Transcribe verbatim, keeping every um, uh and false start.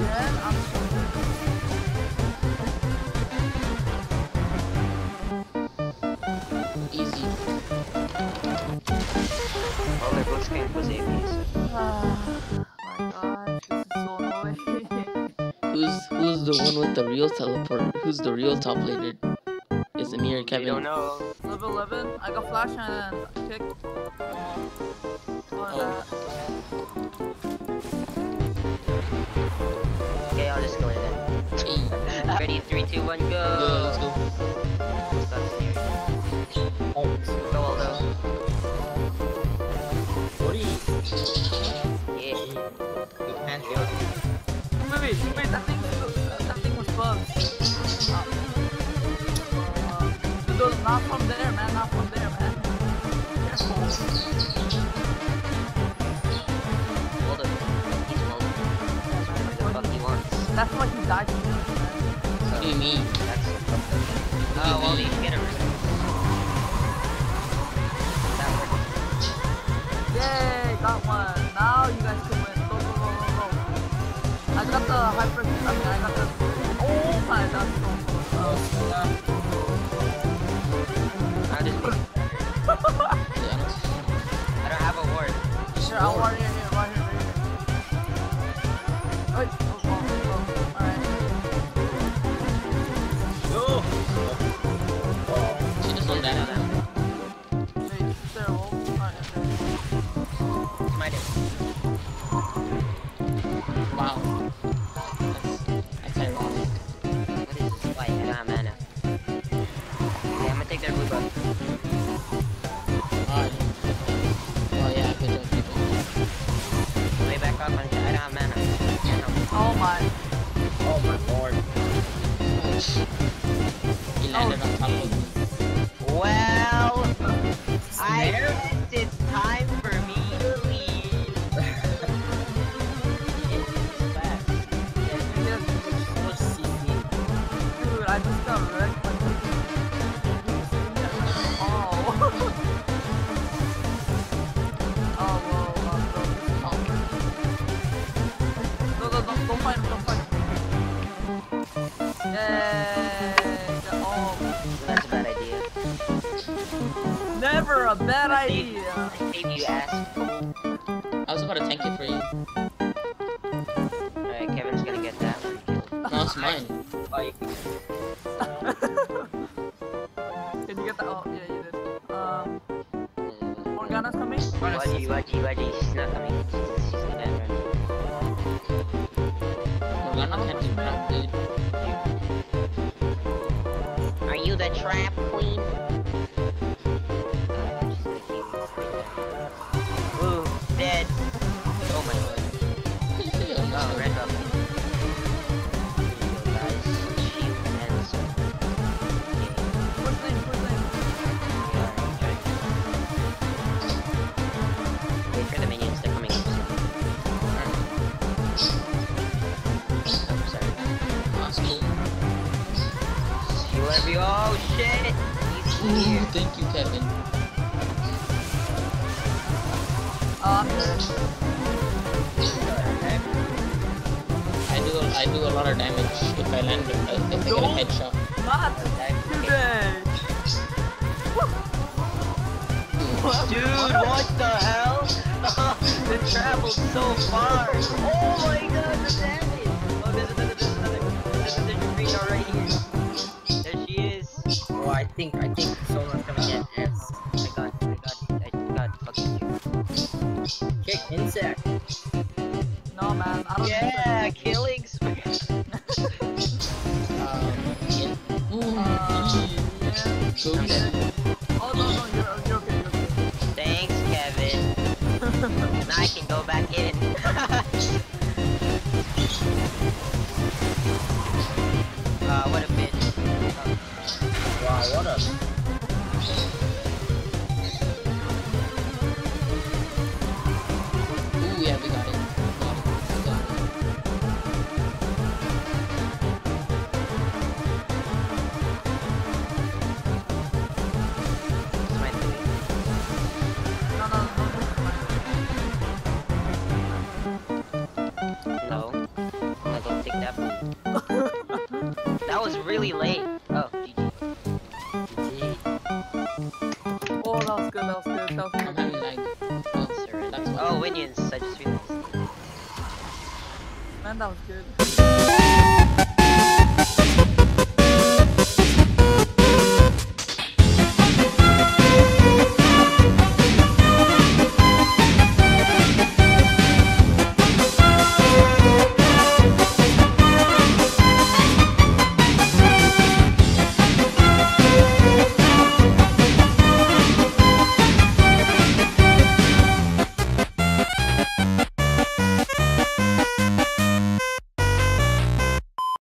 again? I'm so Easy. All their books came was A P. Ah, my gosh, this is so annoying. Who's who's the one with the real teleport? Who's the real top laner? Is it me or I Kevin? don't know. Level eleven, I got flash and kick. But, uh, Okay, I'll just go in then. Hey. Ready, three, two, one, go! Go, let's go. Go, Aldo. Sorry. Yeah. You can't do it. wait, wait, wait, that thing, that thing was bugged. Uh, uh, dude, not from there, man, not from there, man. Careful. Aldo. He's Aldo. Whatever the fuck he wants. That's why he died to me, man. What do you mean? That's so fucked up. Oh, well, you can get a ring. That worked. Yay, got one. Now you guys can win. Go, go, go, go, go. I got the hyper, I mean, I got the, oh my god, so close. I'll just be. I don't have a ward. Sure, I'll warrior here, right here, right here. Wait, oh, oh, oh, alright. No. She doesn't die. Wait, is there a wolf? Alright, okay. It's my day. Wow. That's, that's ironic. What is this fight? I don't have mana. Okay, I'm gonna take their blue buff. Oh, yeah. Oh yeah, good job, people. Way back up. I don't have mana. Yeah, no. Oh my. Oh my lord. He landed on top of me. Well, I think it's time for me to leave. It's fast. Yes, dude, I just got wrecked by oh. Oh, whoa, whoa, whoa. No, no, don't, don't fight him, don't fight him. Yay! Oh, That's a bad idea. never a bad I idea. saved you, ass. I was about to tank it for you. Alright, Kevin's gonna get that one killed. No, it's mine. Oh, you can Can you get that? Oh, yeah, you did. Um, Morgana's coming? Waji, Waji, Waji, she's not coming. She's, she's the bad one. Morgana can't do crap, dude. Are you the trap queen? Ooh, dead. Oh my god. Oh, red buff. Guys, shield and sword. Push lane, push lane. Wait for the minions, they're coming up soon. Oh, sorry. That's cool. Heal every- oh shit! He's Ooh, here. thank you, Kevin. Oh, I'm dead. I do I do a lot of damage if I land if I get a headshot. Not today. Dude, what the hell? It traveled so far. Oh my god, the damage! Oh, there's another, there's another. There's another Reno right here. There she is. Oh, I think, I think someone's gonna get S. I got, I got, I got fucking you. Kick insect. No, man, I don't Yeah, killing spree. Um, yeah. Ooh, Uh, yeah. go Kevin. Oh, no, no, you're, you're okay, you're okay. Thanks, Kevin. Now I can go back in. uh, what a bitch. Wow, what a. Ooh, yeah, we got it. Got it. We got it. It's my doing. No, no, no, no, no. really late. Oh, G G. Gee. Oh, that was good, that was good, that was I'm good. having like monster. That's what. Oh, Winions, I just realized. Man, that was good.